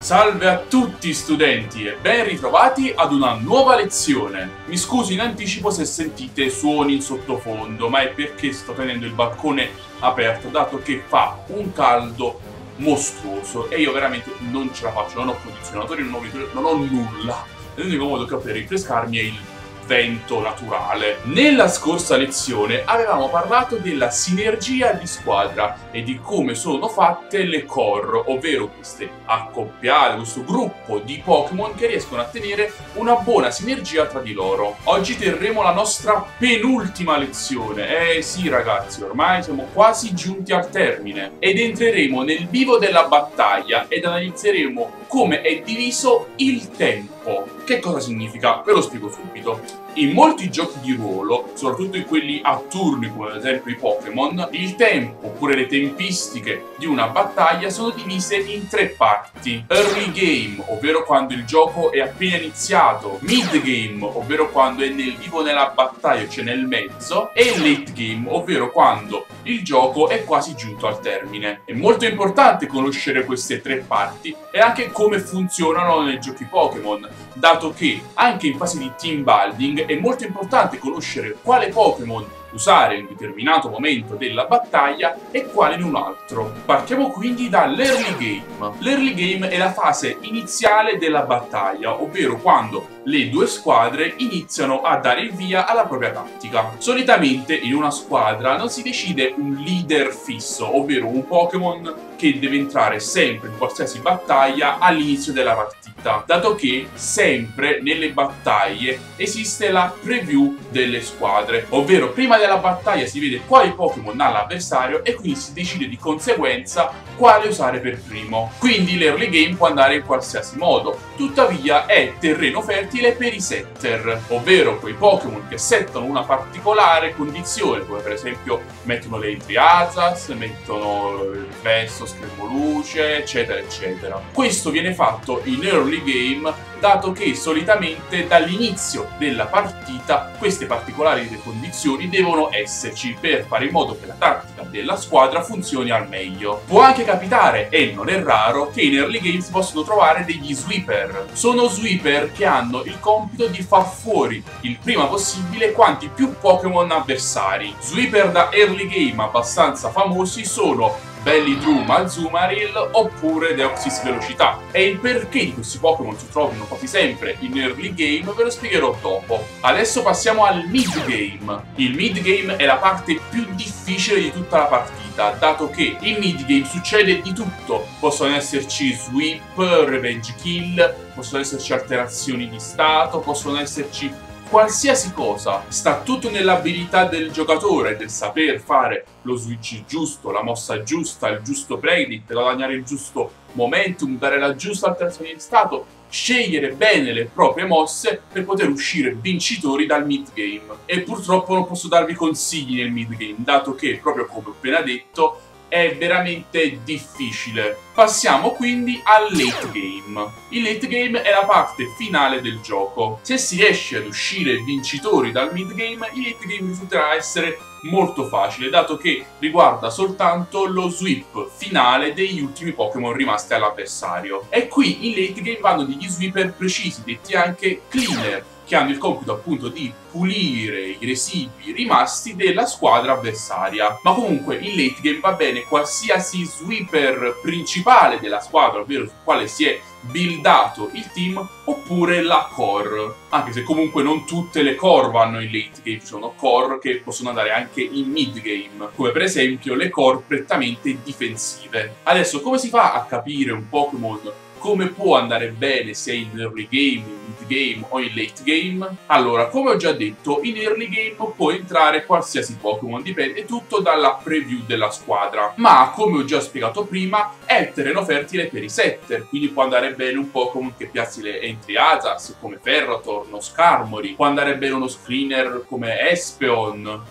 Salve a tutti studenti e ben ritrovati ad una nuova lezione. Mi scuso in anticipo se sentite suoni in sottofondo, ma è perché sto tenendo il balcone aperto dato che fa un caldo mostruoso e io veramente non ce la faccio, non ho condizionatori, non ho nulla. L'unico modo che ho per rinfrescarmi è il vento naturale. Nella scorsa lezione avevamo parlato della sinergia di squadra e di come sono fatte le core, ovvero queste accoppiate, questo gruppo di Pokémon che riescono a tenere una buona sinergia tra di loro. Oggi terremo la nostra penultima lezione. Sì ragazzi, ormai siamo quasi giunti al termine ed entreremo nel vivo della battaglia ed analizzeremo come è diviso il tempo. Che cosa significa? Ve lo spiego subito. In molti giochi di ruolo, soprattutto in quelli a turni come ad esempio i Pokémon, il tempo oppure le tempistiche di una battaglia sono divise in tre parti. Early game, ovvero quando il gioco è appena iniziato, mid game, ovvero quando è nel vivo nella battaglia, cioè nel mezzo, e late game, ovvero quando il gioco è quasi giunto al termine. È molto importante conoscere queste tre parti e anche come funzionano nei giochi Pokémon, dato che anche in fase di team building è molto importante conoscere quale Pokémon usare in un determinato momento della battaglia e quale in un altro. Partiamo quindi dall'early game. L'early game è la fase iniziale della battaglia, ovvero quando le due squadre iniziano a dare il via alla propria tattica. Solitamente in una squadra non si decide un leader fisso, ovvero un Pokémon che deve entrare sempre in qualsiasi battaglia all'inizio della partita, dato che sempre nelle battaglie esiste la preview delle squadre, ovvero prima della battaglia si vede quali Pokémon ha l'avversario e quindi si decide di conseguenza quale usare per primo. Quindi l'early game può andare in qualsiasi modo, tuttavia è terreno fertile per i setter, ovvero quei Pokémon che settano una particolare condizione, come per esempio mettono le Triazas, mettono il riflesso, schermo luce, eccetera eccetera. Questo viene fatto in early game dato che solitamente dall'inizio della partita queste particolari condizioni devono esserci per fare in modo che la tattica della squadra funzioni al meglio. Può anche capitare, e non è raro, che in early game si possono trovare degli sweeper. Sono sweeper che hanno il compito di far fuori il prima possibile quanti più Pokémon avversari. Sweeper da early game abbastanza famosi sono Bellydrum Azumarill oppure Deoxys Velocità. E il perché di questi Pokémon si trovino quasi sempre in early game ve lo spiegherò dopo. Adesso passiamo al mid game. Il mid game è la parte più difficile di tutta la partita, dato che in mid game succede di tutto. Possono esserci sweep, revenge kill, possono esserci alterazioni di stato, possono esserci qualsiasi cosa. Sta tutto nell'abilità del giocatore, del saper fare lo switch giusto, la mossa giusta, il giusto predict, guadagnare il giusto momentum, dare la giusta alterazione di stato, scegliere bene le proprie mosse per poter uscire vincitori dal mid game. E purtroppo non posso darvi consigli nel mid game, dato che, proprio come ho appena detto, è veramente difficile. Passiamo quindi al late game. Il late game è la parte finale del gioco. Se si riesce ad uscire vincitori dal mid game, il late game risulterà essere molto facile, dato che riguarda soltanto lo sweep finale degli ultimi Pokémon rimasti all'avversario. E qui in late game vanno degli sweeper precisi, detti anche cleaner, che hanno il compito appunto di pulire i residui rimasti della squadra avversaria. Ma comunque in late game va bene qualsiasi sweeper principale della squadra, ovvero sul quale si è buildato il team, oppure la core. Anche se comunque non tutte le core vanno in late game, ci sono core che possono andare anche in mid game, come per esempio le core prettamente difensive. Adesso come si fa a capire un Pokémon come può andare bene sia in early game, in mid game o in late game? Allora, come ho già detto, in early game può entrare qualsiasi Pokémon, dipende tutto dalla preview della squadra. Ma, come ho già spiegato prima, è terreno fertile per i setter, quindi può andare bene un Pokémon che piazzi le Entryhazard come Ferrothorn o Skarmory, può andare bene uno screener come Espeon.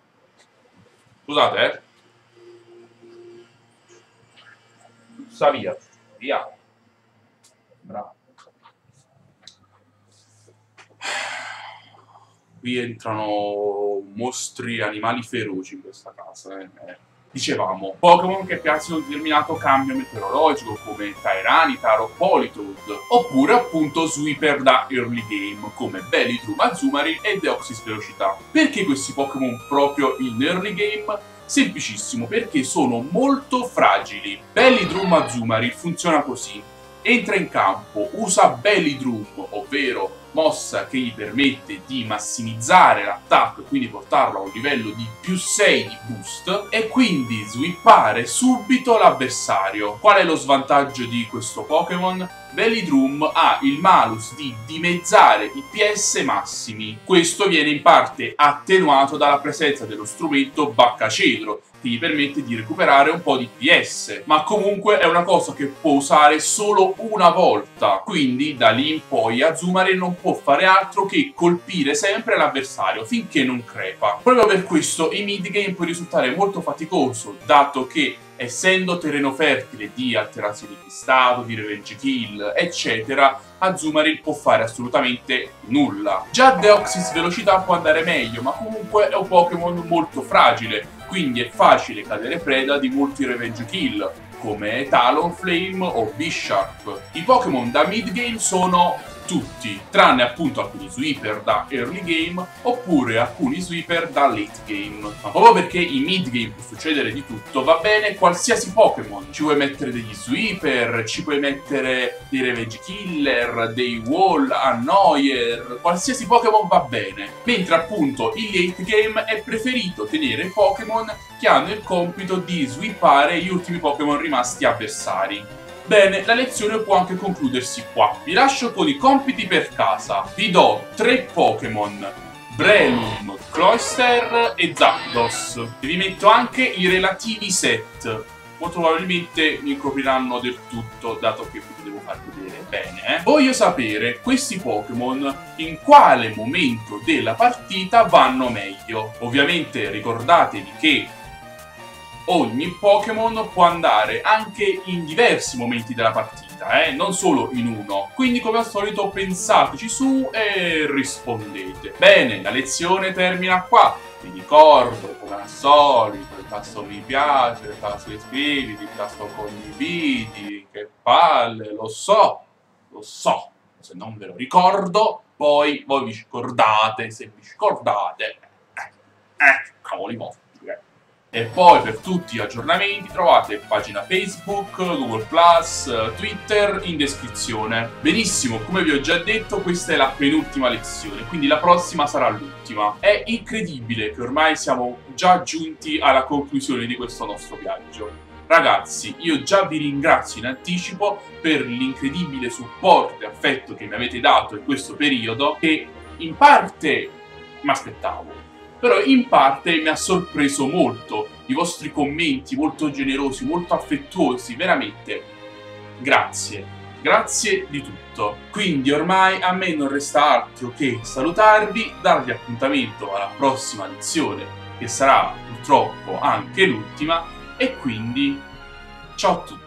Scusate, sta via, via. Bravo. Qui entrano mostri, animali feroci in questa casa. Dicevamo, Pokémon che piacciono un determinato cambio meteorologico come Tyranitar o Politoed, oppure appunto sweeper da early game come Belidroom, Azumarill e Deoxys Velocità. Perché questi Pokémon proprio in early game? Semplicissimo, perché sono molto fragili. Belidroom Azumarill funziona così. Entra in campo, usa Belidroom, ovvero mossa che gli permette di massimizzare l'attacco e quindi portarlo a un livello di più 6 di boost e quindi swippare subito l'avversario. Qual è lo svantaggio di questo Pokémon? Belidroom ha il malus di dimezzare i PS massimi. Questo viene in parte attenuato dalla presenza dello strumento Baccacedro, che gli permette di recuperare un po' di PS, ma comunque è una cosa che può usare solo una volta, quindi da lì in poi Azumarill non può fare altro che colpire sempre l'avversario finché non crepa. Proprio per questo in mid-game può risultare molto faticoso, dato che essendo terreno fertile di alterazioni di stato, di revenge kill, eccetera, Azumarill può fare assolutamente nulla. Già Deoxys Velocità può andare meglio, ma comunque è un Pokémon molto fragile, quindi è facile cadere preda di molti revenge kill, come Talonflame o Bisharp. I Pokémon da mid-game sono tutti, tranne appunto alcuni sweeper da early game oppure alcuni sweeper da late game. Ma proprio perché in mid game può succedere di tutto, va bene qualsiasi Pokémon. Ci puoi mettere degli sweeper, ci puoi mettere dei revenge killer, dei wall, annoyer, qualsiasi Pokémon va bene. Mentre appunto in late game è preferito tenere Pokémon che hanno il compito di sweepare gli ultimi Pokémon rimasti avversari. Bene, la lezione può anche concludersi qua. Vi lascio con i compiti per casa. Vi do 3 Pokémon, Breloom, Cloyster e Zapdos. E vi metto anche i relativi set. Molto probabilmente mi copriranno del tutto, dato che vi devo far vedere bene. Voglio sapere, questi Pokémon, in quale momento della partita vanno meglio. Ovviamente ricordatevi che ogni Pokémon può andare anche in diversi momenti della partita, non solo in uno. Quindi come al solito pensateci su e rispondete. Bene, la lezione termina qua. Vi ricordo, come al solito, il tasto mi piace, il tasto iscriviti, il tasto condividi, che palle, lo so. Se non ve lo ricordo, poi voi vi scordate, se vi scordate, cavoli vostri. E poi per tutti gli aggiornamenti trovate pagina Facebook, Google+, Twitter in descrizione. Benissimo, come vi ho già detto questa è la penultima lezione, quindi la prossima sarà l'ultima. È incredibile che ormai siamo già giunti alla conclusione di questo nostro viaggio. Ragazzi, io già vi ringrazio in anticipo per l'incredibile supporto e affetto che mi avete dato in questo periodo, che in parte mi aspettavo. Però in parte mi ha sorpreso molto, i vostri commenti molto generosi, molto affettuosi, veramente grazie di tutto. Quindi ormai a me non resta altro che salutarvi, darvi appuntamento alla prossima lezione, che sarà purtroppo anche l'ultima, e quindi ciao a tutti.